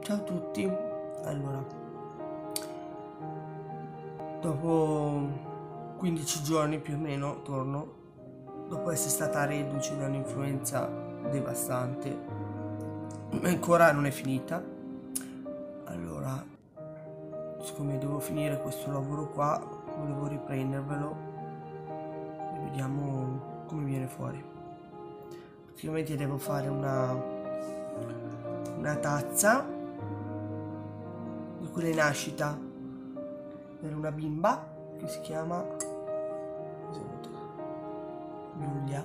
Ciao a tutti. Allora, dopo 15 giorni più o meno torno, dopo essere stata reduce da un'influenza devastante, ma ancora non è finita. Allora, siccome devo finire questo lavoro qua, volevo riprendervelo e vediamo come viene fuori. Praticamente devo fare una tazza di quelle nascita per una bimba che si chiama Giulia.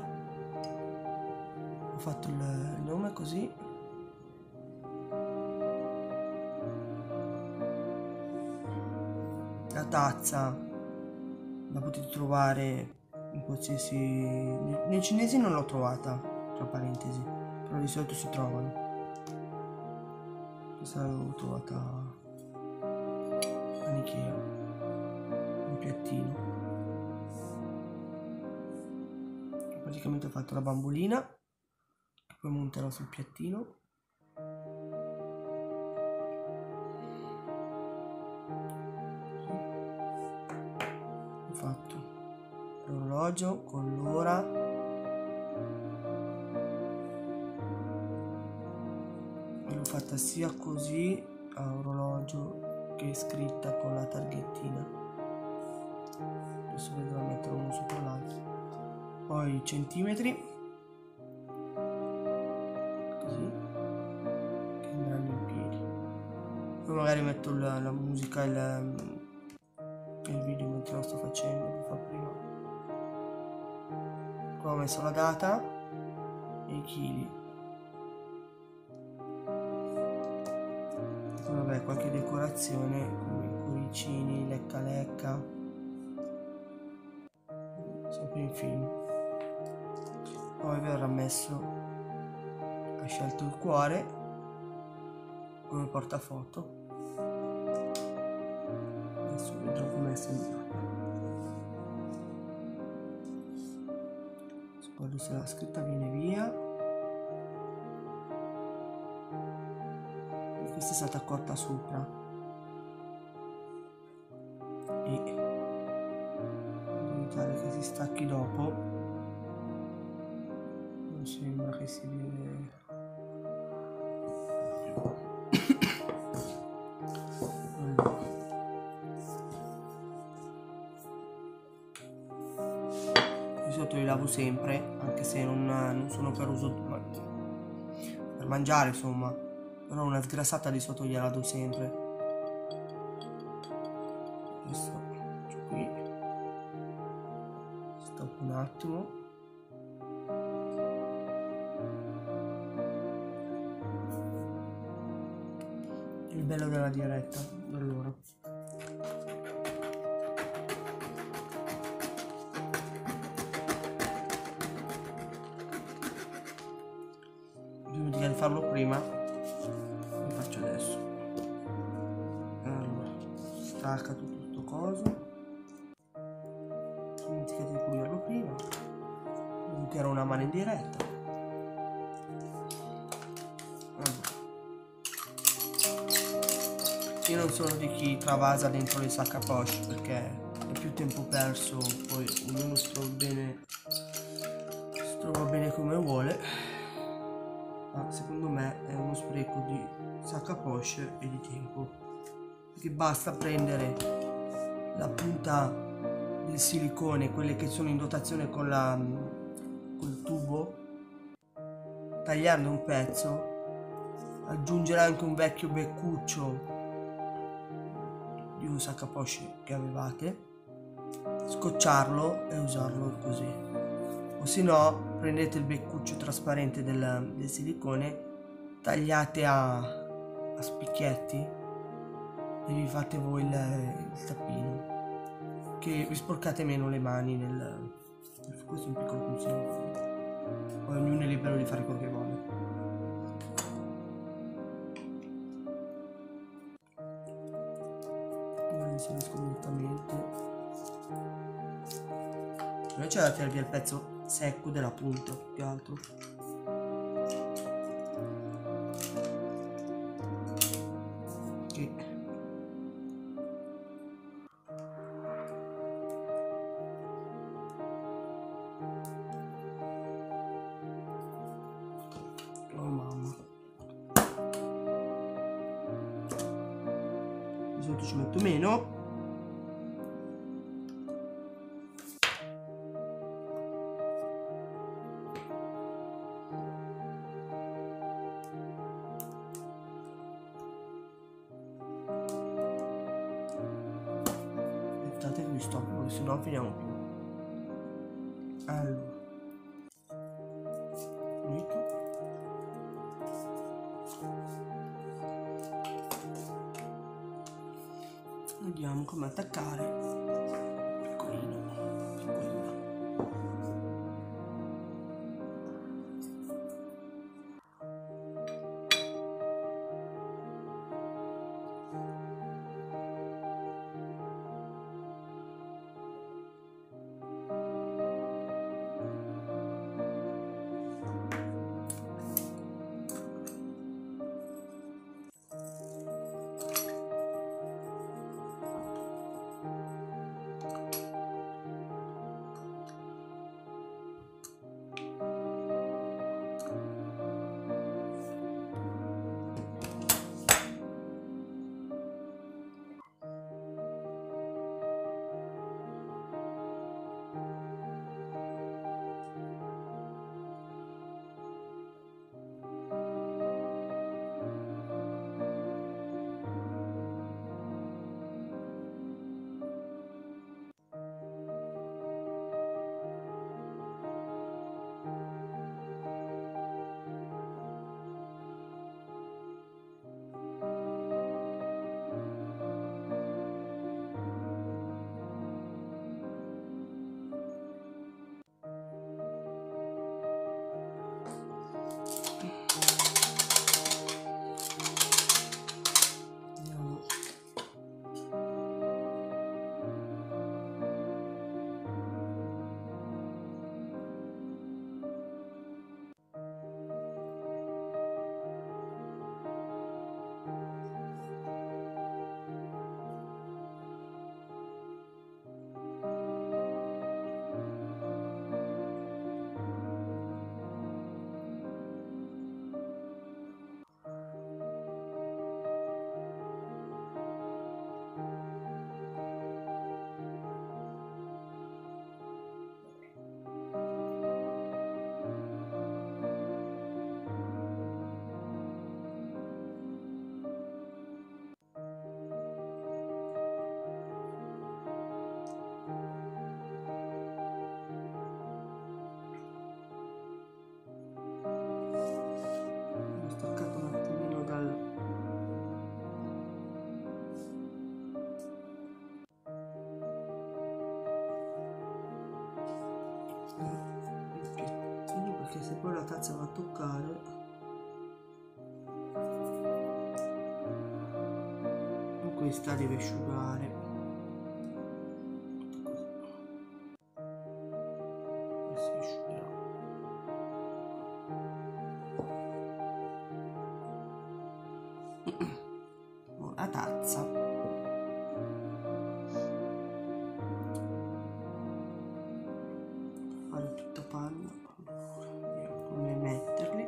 Ho fatto il nome così. La tazza la potete trovare in qualsiasi... Nei cinesi non l'ho trovata, tra parentesi, però di solito si trovano. Questa l'avevo trovata a Ikea, un piattino. Praticamente ho fatto la bambolina che poi monterò sul piattino. Ho fatto l'orologio con l'ora, e l'ho fatta sia così a orologio che scritta con la targhettina. Adesso vedrò mettere uno sopra l'altro. Poi i centimetri, così, che andranno in piedi. Poi magari metto la musica e il video mentre lo sto facendo, lo fa prima. Qua ho messo la data e i chili. Poi vabbè, qualche decorazione come i cuoricini, lecca lecca, sempre in film. Poi verrà messo, ha scelto il cuore come portafoto. Adesso vedrò come è sembrata. Poi se la scritta viene via. E questa è stata cotta sopra. E in modo che si stacchi dopo. Non sembra che si vede. Di solito li lavo sempre, anche se non sono per uso per mangiare, insomma, però una sgrassata di sotto gliela do sempre. Adesso faccio qui, stoppo un attimo. Il bello della diretta, allora. Di farlo prima, lo faccio adesso. Allora, stacca tutto sto coso, dimenticate di pulirlo prima, metterò una mano in diretta. Allora, io non sono di chi travasa dentro le sac à poche perché è più tempo perso, poi ognuno si trova bene come vuole. Secondo me è uno spreco di sac à poche e di tempo, perché basta prendere la punta del silicone, quelle che sono in dotazione con col tubo, tagliarne un pezzo, aggiungere anche un vecchio beccuccio di un sac à poche che avevate, scocciarlo e usarlo così. O se no prendete il beccuccio trasparente del silicone, tagliate a spicchietti e vi fate voi il tappino, che vi sporcate meno le mani questo è un piccolo consiglio. Poi ognuno è libero di fare quello che vuole. Non inserisco direttamente. C'è da tirare via il pezzo secco della punta, più altro. solito ci metto meno. Aspettate che mi stoppo perché sennò non finiamo più. Allora, finito. Vediamo come attaccare. Piccolino, piccolino. Perché se poi la tazza va a toccare questa deve asciugare. Questa asciugherà. La tazza fare tutta panna. Come metterli.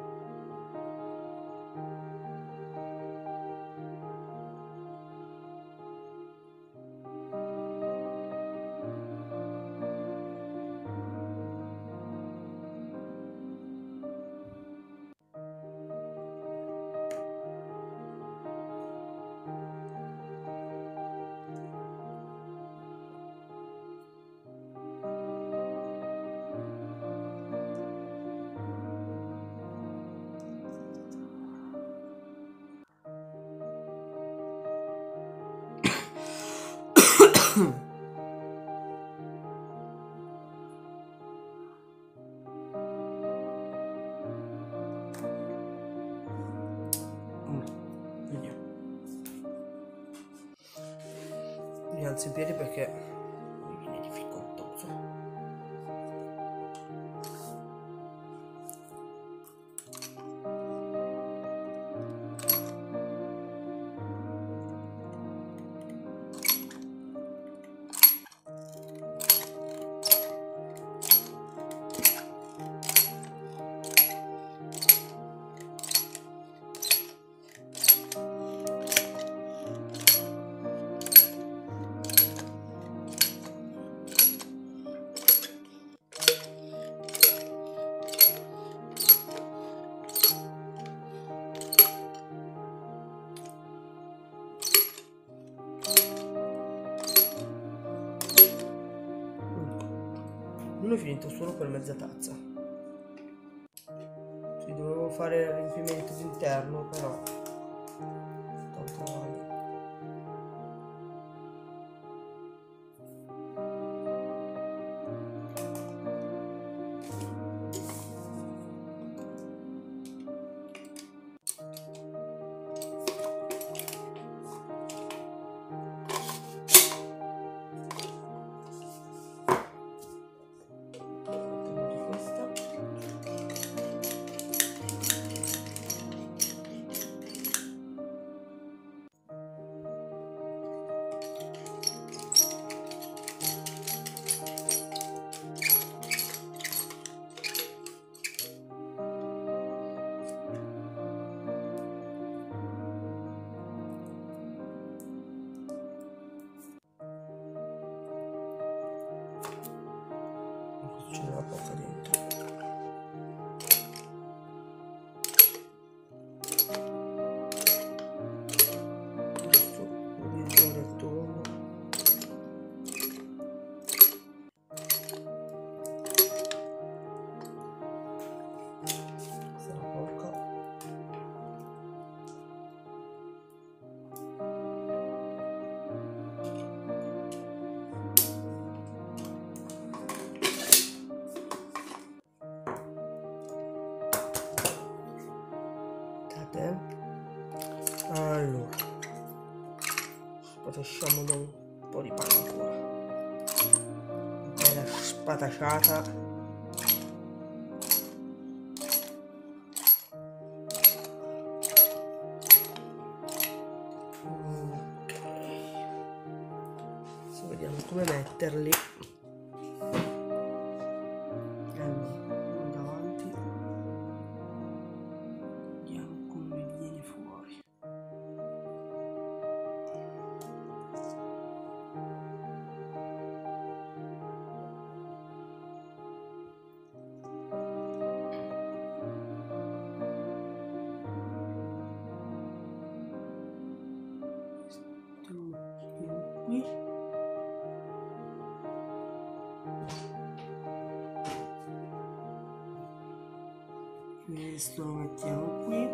Vediamo. Mi alzo in piedi perché mi viene difficoltoso. turno è finito solo per mezza tazza. Sì, dovevo fare il riempimento d'interno, però tanto vale. C'era poca dentro. Questo un visore al tonno. Sarà poca. Allora, spatasciamo da un po' di pane ancora. Bella spatasciata. Ok, adesso vediamo come metterli. Qui questo lo mettiamo qui.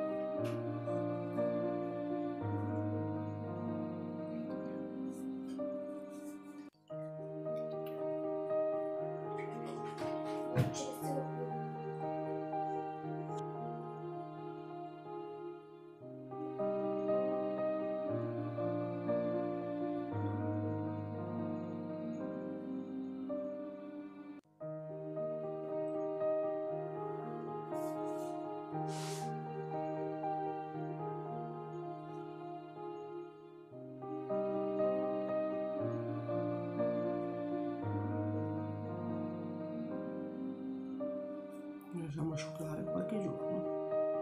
Lasciamo asciugare qualche giorno.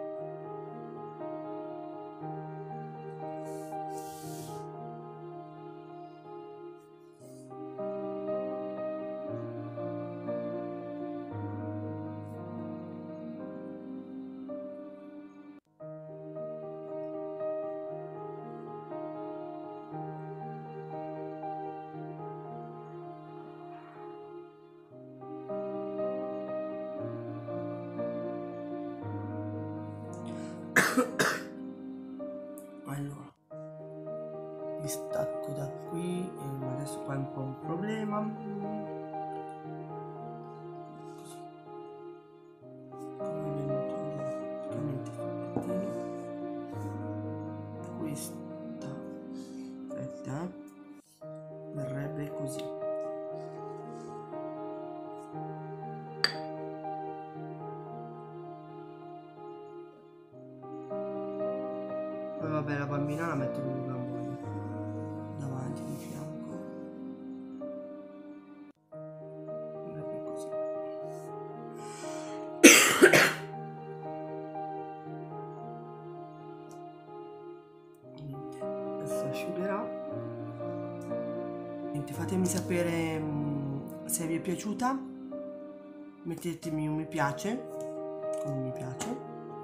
Allora, mi stacco da qui, ma adesso qua è un po' un problema. Come è venuto? Praticamente questa fetta verrebbe così. Poi vabbè, la bambina la metto in una moglie davanti di fianco. Verrebbe così. Niente, adesso asciugherà. Niente, fatemi sapere se vi è piaciuta. Mettetemi un mi piace, come mi piace.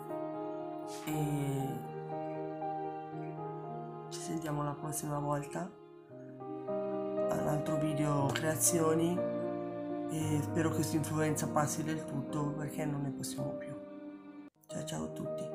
E ci sentiamo la prossima volta all'altro video creazioni e spero che questa influenza passi del tutto perché non ne possiamo più. Ciao ciao a tutti.